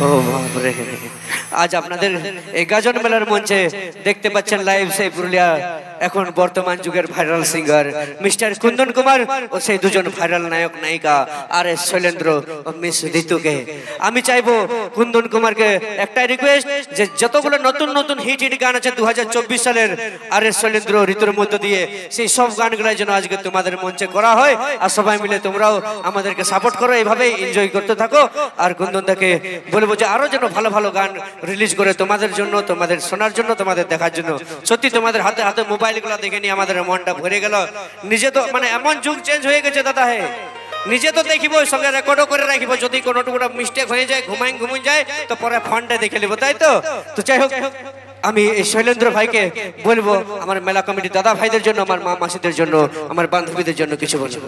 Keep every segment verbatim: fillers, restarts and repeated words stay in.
ও বাপরে, আজ আপনাদের এই গাজন মেলার মঞ্চে দেখতে পাচ্ছেন লাইভ সেই পুরুলিয়া এখন বর্তমান যুগের viral singer mister Kundan Kumar ও সেই দুজন ভাইরাল নায়ক নায়িকা আর এস শৈলেন্দ্র ও মিস ঋতুকে। আমি চাইবো কুন্দন কুমারকে একটাই রিকোয়েস্ট যে যতগুলো নতুন নতুন হিট হিট গান আছে দু হাজার চব্বিশ সালের আর এস শৈলেন্দ্র ঋতুর মধ্য দিয়ে সেই সব গানগুলো যেন আজকে তোমাদের মঞ্চে করা হয় আর সবাই মিলে তোমরাও আমাদেরকে সাপোর্ট করো, এইভাবেই এনজয় করতে থাকো। আর কুন্দন দাকে বলবো যে আরো যেন ভালো ভালো গান রিলিজ করে তোমাদের জন্য, তোমাদের শোনার জন্য, তোমাদের দেখার জন্য। সত্যি তোমাদের হাতে হাতে মোবাইলগুলো দেখে নিয়ে আমাদের মনটা ভরে গেল। নিজে তো মানে এমন যুগ চেঞ্জ হয়ে গেছে দাদা, হে নিজে তো দেখিব, সঙ্গে রেকর্ডও করে রাখিব। যদি কোনো টুকরা মিস্টেক হয়ে যায়, ঘুমাই ঘুমুই যায়, তো পরে ফোনটা দেখে নেবো, তাই তো? তো যাই হোক, আমি এই শৈলেন্দ্র ভাইকে বলবো আমার মেলা কমিটি দাদা ভাইদের জন্য, আমার মা মাসিদের জন্য, আমার বান্ধবীদের জন্য কিছু বলবো।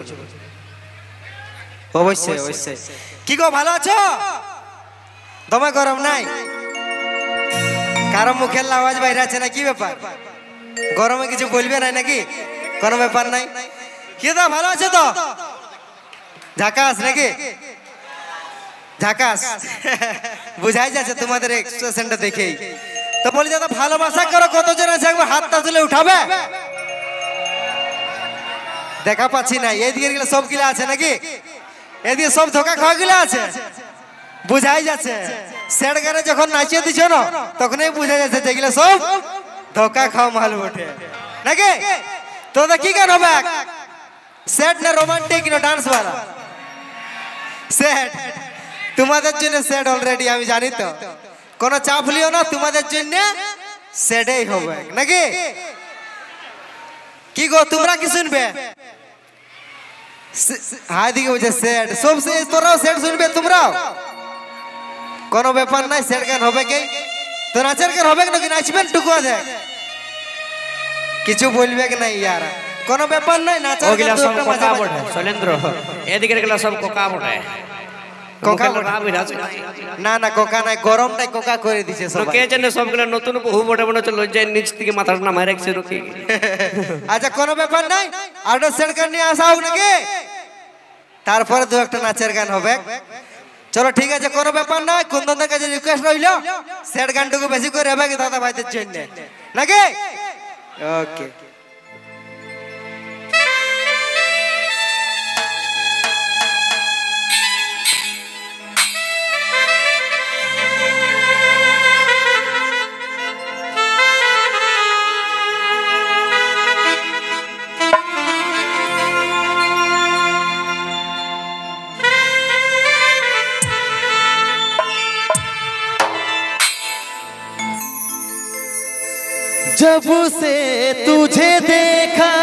অবশ্যই অবশ্যই। কি গো, ভালো আছো? দমে গরম নাই? কারো মুখের আওয়াজ বাইরে আছে না, কি ব্যাপার? গরমে কিছু বলবে না নাকি? কোনো ব্যাপার নাই। কি দা, ভালো আছে তো? ঝাকাস নাকি? ঝাকাস বুঝাই যাচ্ছে তোমাদের এক্সপ্রেশনটা দেখেই। তো বলি দাদা, ভালোবাসা করো কতজন আছে, একবার হাতটা তুলে উঠাবে। দেখা পাচ্ছি না, এইদিকে গেলে সব গিলা আছে নাকি? এদিকে সব ধোকা খাওয়া গিলা আছে, বুঝাই যাচ্ছে। সেট গানে যখন নাচিয়ে দিছ না, তখনই বুঝা যাচ্ছে যেগুলো সব ধোকা খাও মাল বটে নাকি? তো কি গান হবে? সেট না রোমান্টিক না ডান্স वाला? সেট। তোমাদের জন্য সেট অলরেডি, আমি জানি তো। কোনো চাপ লিও না, তোমাদের জন্য সেটই হবে নাকি? কি গো, তোমরা কি শুনবে? হাই দিকে বুঝে সেট সব, তোরাও সেট শুনবে তোমরাও? কোনো ব্যাপার নাই, সেট গান হবে কি? তো নাচের গান হবে নাকি? নাচবেন টুকুয়া দেখ, কিছু বলবে কি নাই ইয়ার? কোনো ব্যাপার নাই, নাচের গান তো একটা মজা বটে। শৈলেন্দ্র এদিকে গেলে সব কোকা বটে। কোকা না না, কোকা নাই, গরমটাই কোকা করে দিছে সব। কে জানে সবগুলো নতুন বহু বটে মনে হচ্ছে, লজ্জায় নিচ থেকে মাথাটা নামায় রাখছে রকি। আচ্ছা, কোনো ব্যাপার নাই, আর সেট গান নিয়ে আসা হোক নাকি? তারপরে দু একটা নাচের গান হবে। চলো ঠিক আছে, কোনো ব্যাপার নাই। কুন্দনদের কাছে রিকোয়েস্ট রইল, সেট গানটুকু বেশি করে হবে কি দাদা ভাইদের জন্য নাকি? ওকে। जब से तुझे देखा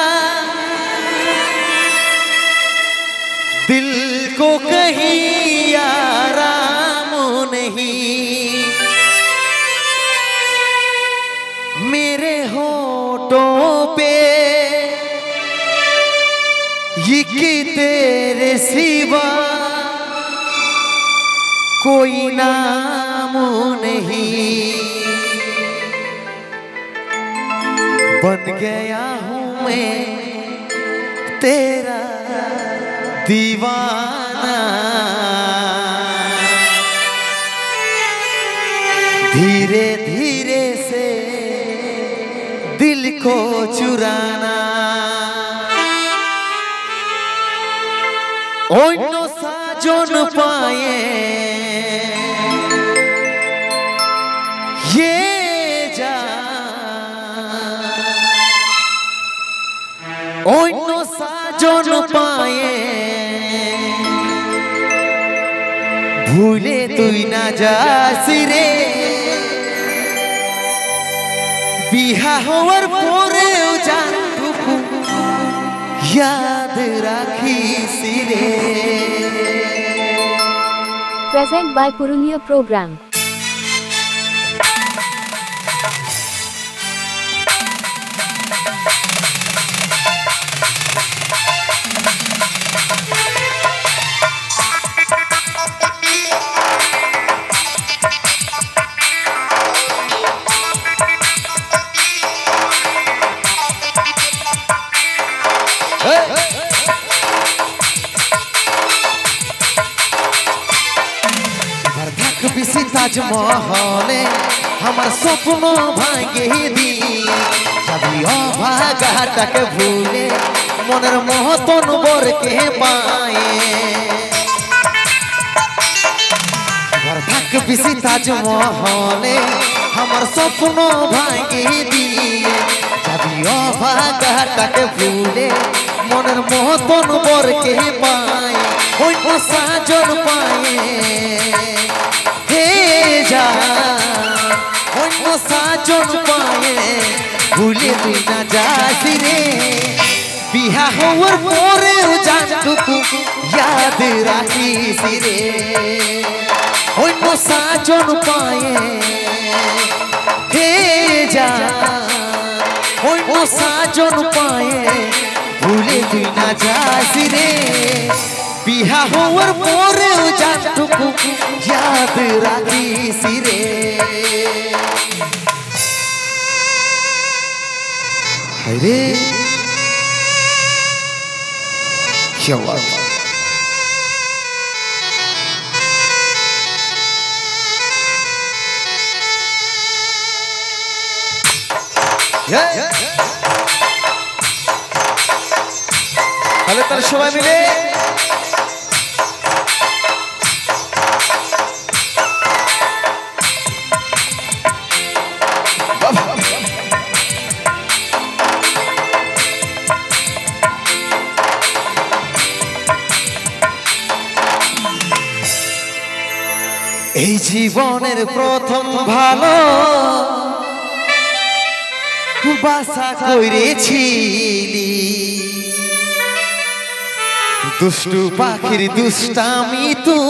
दिल को कहीं आराम नहीं, मेरे होठों पे ये कि तेरे सिवा कोई नाम नहीं, बन गया हूँ मैं तेरा दीवाना, धीरे धीरे से दिल को चुराना, অন্য সাজন পায়ে ये অন্য সাজন পায়ে ভুলে তুই না যাস রে, বিহা হওয়ার পরেও জানটুকু ইয়াদ রাখিস রে। Present by Purulia Program. থাকবি সে তাজমহলে আমার স্বপ্ন ভাঙে দিয়ে যাবি অভাগাটাকে ভুলে মনের মতন বরকে পায়ে থাকবি সে তাজমহলে আমার স্বপ্ন ভাঙে দিয়ে যাবি অভাগাটাকে ভুলে মনের মতন বরকে পায়ে অন্য সাজন পায়ে হে যা অন্য সাজন পায়ে ভুলে তুই না যাস রে বিহা হওয়ার পরেও জানটুকু ইয়াদ রাখিস রে অন্য সাজন পায়ে হে যা অন্য সাজন পায়ে ভুলে তুই না যাস রে বিহা হওয়ার পরেও জানটুকু ইয়াদ রাখিস রে রে কি আওয়াজ তাহলে তার সবাই মিলে এই জীবনের প্রথম ভালো বাসা করেছিলি দুষ্টু পাখির দুষ্টামি তু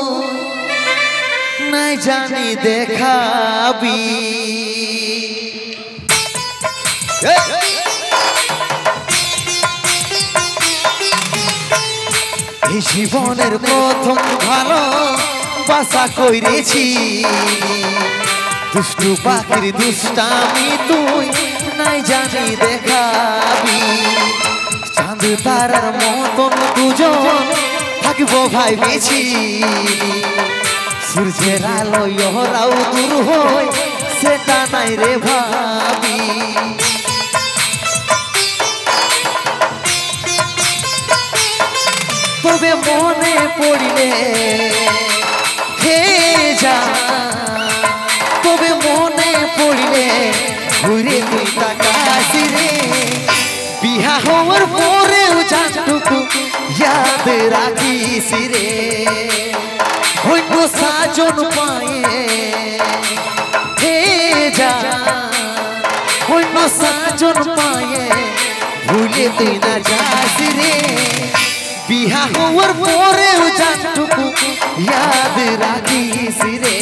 নাই জানি দেখাবি এই জীবনের প্রথম ভালো বাসা করেছি দুষ্টু পাখির দুষ্টামি তুই নাই জানি দেখাবি চাঁদ তারার মতন দুজন থাকবো ভাই বেছি সূর্যের আলোয় ওরাও দূর হয় সেটা নাই রে ভাবি তবে মনে পড়িলে হে যা তবে মনে পড়িলে ঘুরে তুই তাকাস রে বিহা হওয়ার পরেও জানটুকু ইয়াদ রাখিস রে অন্য সাজন পায়ে হে যা অন্য সাজন পায়ে ভুলে তুই না যাস রে বিহা হওয়ার পরেও জানটুকু ইয়াদ রাখিস রে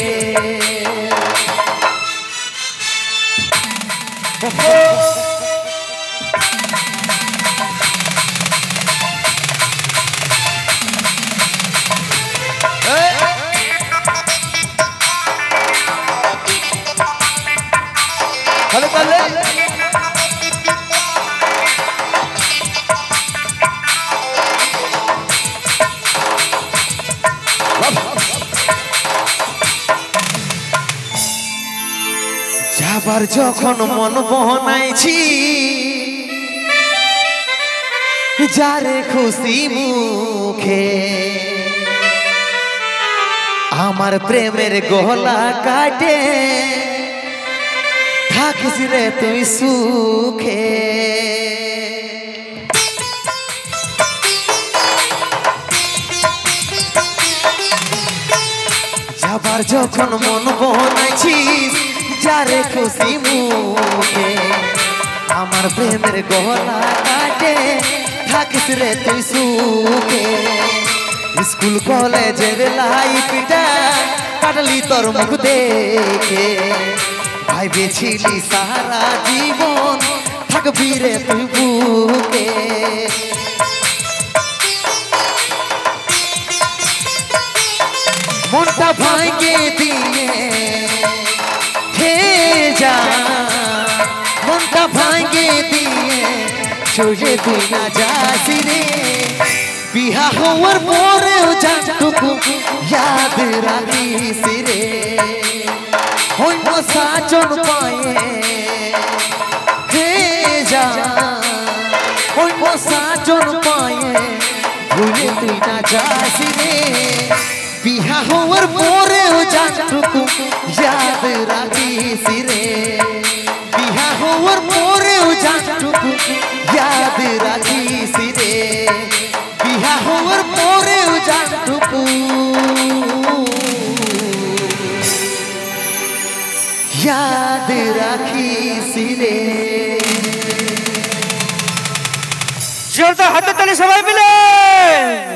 হ্যালো তাহলে যাবার যখন মন বহনাইছি যারে খুশি মুখে আমার প্রেমের গলা কাটে থাকিস রে তুই সুখে যাবার যখন মন বহনাইছিস যারে খুশি মুখে আমার প্রেমের গলা কাটে থাকিস রে তুই সুখে স্কুল কলেজের লাইফটা কাটলি তোর মুখ দেখে ভাইবেছিলি সারা জীবন থাকবি রে তুই বুকে মনটা ভাঙে দিয়ে হে যা মনটা ভাঙে দিয়ে চলে তুই না যাস রে বিহা হওয়ার পরেও জানটুকু ইয়াদ রাখিস রে হইব সাজন পায়ে হে যা হইব সাজন পায়ে ভুলে তুই না যাস রে বিহা হওয়ার পরেও জানটুকু ইয়াদ রাখিস রে বিহা হওয়ার পরেও জানটুকু ইয়াদ রাখিস রে বিহা হওয়ার পরেও জানটুকু ইয়াদ রাখিস রে জোরদার হাতে তালি সবাই মিলে